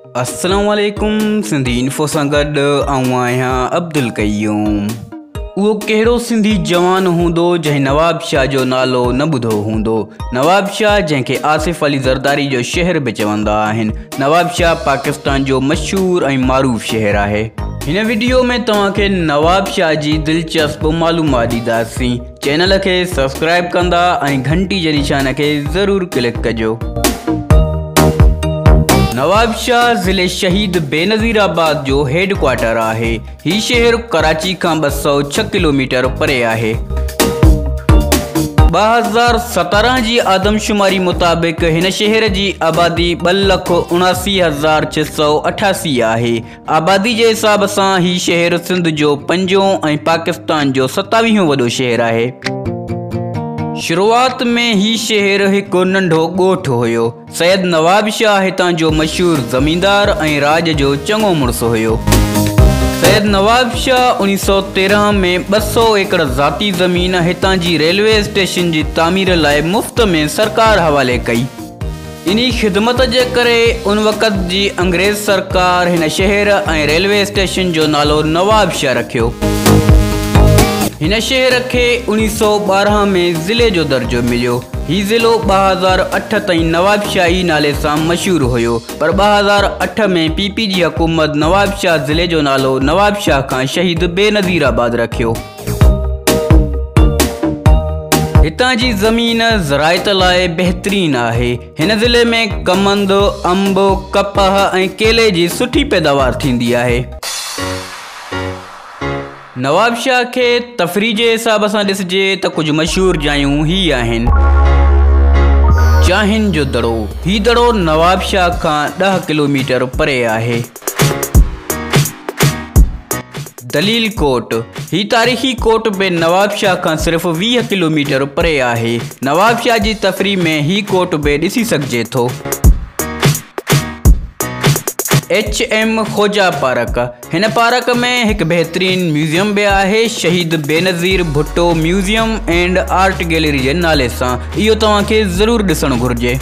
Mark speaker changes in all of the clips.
Speaker 1: अस्सलाम वालेकुम। सिंधी इन्फो सां गॾु आऊं आहियां अब्दुल क़यूम। उहो कहिड़ो सिंधी जवान हूंदो जंहिं नवाब शाह जो नालो न ॿुधो हूंदो। नवाब शाह, जंहिंखे आसिफ अली ज़रदारी जो शहर बि चवंदा आहिनि। नवाब शाह पाकिस्तान जो मशहूरु ऐं मारूफ़ शहर आहे। हिन वीडियो में तव्हांखे नवाब शाह जी दिलचस्प मालूमात ॾींदासीं। चैनल खे सब्सक्राइब कंदा ऐं घंटी जे निशान खे ज़रूरु क्लिक कजो। नवाब शाह ज़िले शहीद बेनज़ीराबाद जो हेड क्वार्टर आहे। ही शहर कराची खां 206 किलोमीटर परे आहे। 2017 जी आदमशुमारी मुताबिक़ हिन शहर जी आबादी 2,79,688 आहे। आबादी जे हिसाब सां ही शहर सिंध जो 5हों ऐं पाकिस्तान जो 27हों वॾो शहर आहे। शुरूआत में ही शहर हिकु नंढो ॻोठु हुयो। सैयद नवाब शाह हितां जो मशहूरु ज़मींदार ऐं राज जो चङो मुड़ुसु हुयो। सैयद नवाब शाह 1913 में 200 एकड़ ज़ाती ज़मीन हितां जी रेलवे स्टेशन जी तामीर लाइ मुफ़्त में सरकार हवाले कई। इन्ही ख़िदमत जे करे उन वक़्त जी अंग्रेज़ सरकार हिन शहर ऐं रेलवे स्टेशन जो नालो नवाब शाह रखियो। हिन शहर खे 1912 में ज़िले जो दर्जो मिलियो। ही ज़िलो 2008 ताईं नवाब शाही नाले सां मशहूरु हुयो, पर 2008 में पीपी जी हुकूमत नवाब शाह ज़िले जो नालो नवाब शाह खां शहीद बेनज़ीराबाद रखियो। हितां जी ज़मीन ज़राइत लाइ बहितरीन आहे। हिन ज़िले में कमंद, अंब, कपह ऐं केले जी सुठी पैदावार थींदी आहे। नवाब शाह खे तफ़रीह जे हिसाब सां ॾिसिजे त कुझु मशहूरु जायूं ही आहिनि। चाहिन जो दड़ो। ही दड़ो नवाब शाह खां 10 किलोमीटर परे आहे। दलील कोट। ही तारीख़ी कोट बि नवाब शाह खां सिर्फ़ 20 किलोमीटर परे आहे। नवाब शाह जी तफ़रीह में ही कोट बि ॾिसी सघिजे थो। HM खोजा पार्क। हिन पार्क में हिकु बहितरीन म्यूज़ियम बि आहे, Shaheed Benazir Bhutto museum and art gallery जे नाले सां। इहो तव्हांखे ज़रूरु ॾिसणु घुरिजे।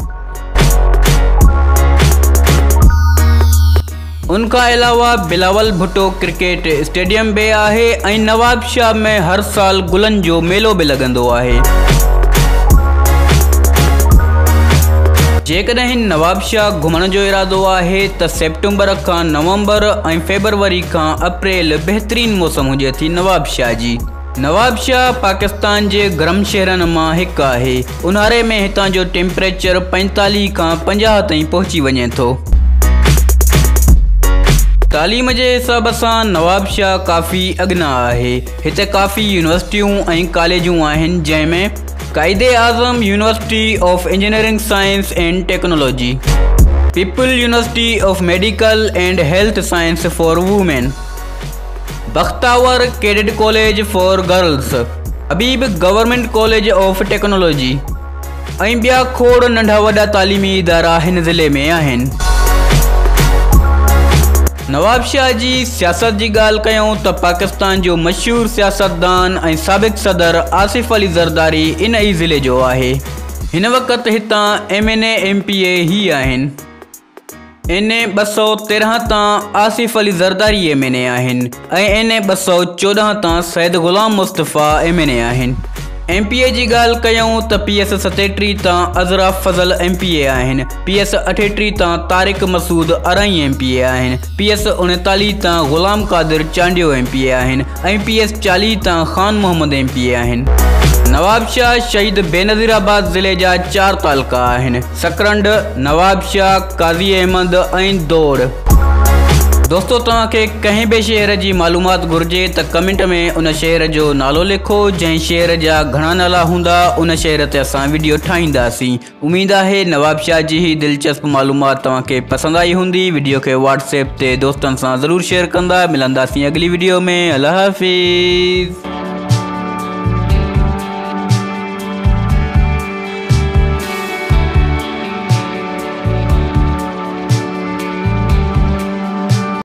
Speaker 1: उनखां अलावा बिलावल भुट्टो क्रिकेट स्टेडियम बि आहे ऐं नवाब शाह में हर साल गुलनि जो मेलो बि लॻंदो आहे। जेकॾहिं नवाब शाह घुमण जो इरादो आहे त सेप्टेंबर खां नवंबर ऐं फेबरवरी खां अप्रैल बहितरीन मौसम हुजे थी नवाब शाह जी। नवाब शाह पाकिस्तान जे गरम शहरनि मां हिकु आहे। ऊन्हारे में हितां जो टेम्परेचर 45 खां 50 ताईं पहुची वञे थो। तालीम जे हिसाब सां नवाब शाह काफ़ी अॻिना आहे। हिते काफ़ी यूनिवर्सिटियूं ऐं कॉलेजूं आहिनि, जंहिंमें Quaide Azam university of engineering science and technology, people university of medical and health science for women, Bakhtawar cadet college for girls, Habib government college of technology ऐं ॿिया खोड़ नंढा वॾा तालीमी इदारा हिन ज़िले में आहिनि। नवाब शाह जी सियासत जी ॻाल्हि कयूं त पाकिस्तान जो मशहूरु सियासतदान ऐं साबिक़ सदर आसिफ अली ज़रदारी इन ई ज़िले जो आहे। हिन वक़्तु हितां MNA MPA ही आहिनि। NA 213 तां आसिफ अली ज़रदारी MNA आहिनि ऐं NA 214 तां सैयद ग़ुलाम मुस्तफ़ा MNA आहिनि। MPA जी ॻाल्हि कयूं त PS 37 तां अज़रा फज़ल MPA आहिनि। PS 38 तां तारिक मसूद अराई MPA आहिनि। PS 39 तां ग़ुलाम क़ादिर चांडियो MPA आहिनि ऐं PS 40 तां ख़ान मोहम्मद MPA आहिनि। नवाब शाह शहीद बेनज़ीराबाद ज़िले जा 4 तालुका आहिनि: सकरंड, नवाब शाह, काज़ी अहमद ऐं दौड़। दोस्तो, तव्हांखे कंहिं बि शहर जी मालूमात घुरिजे त कमेंट में उन शहर जो नालो लिखो। जंहिं शहर जा घणा नाला हूंदा उन शहर ते असां वीडियो ठाहींदासीं। उमेद आहे नवाब शाह जी ही दिलचस्प मालूमात तव्हांखे पसंदि आई हूंदी। वीडियो खे WhatsApp ते दोस्तनि सां ज़रूरु शेयर कंदा। मिलंदासीं अगली वीडियो में। अल्लाह हाफ़िज़।